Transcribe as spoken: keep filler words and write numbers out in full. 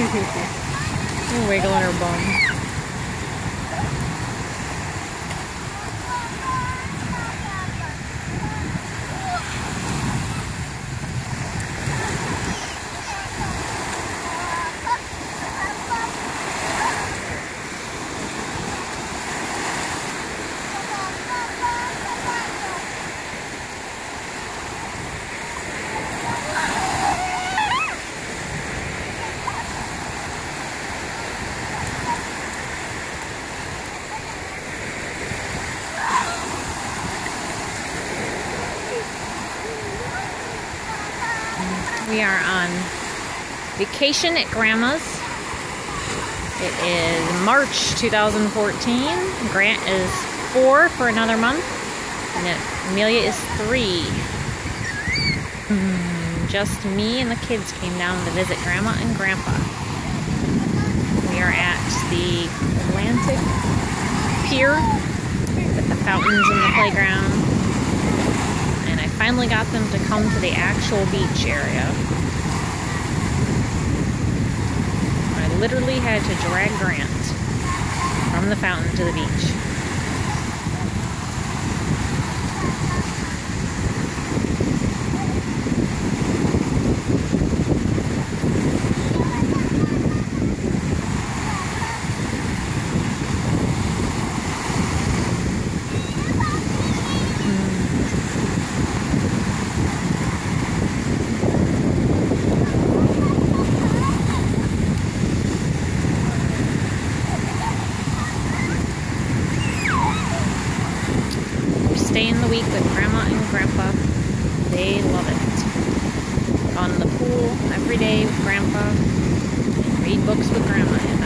You're wiggling her bum. We are on vacation at Grandma's. It is March two thousand fourteen. Grant is four for another month, and Amelia is three. Mm, just me and the kids came down to visit Grandma and Grandpa. We are at the Atlantic Pier with the fountains and the playground. Finally got them to come to the actual beach area. I literally had to drag Grant from the fountain to the beach. Staying the week with Grandma and Grandpa. They love it. On the pool every day with Grandpa. And read books with Grandma.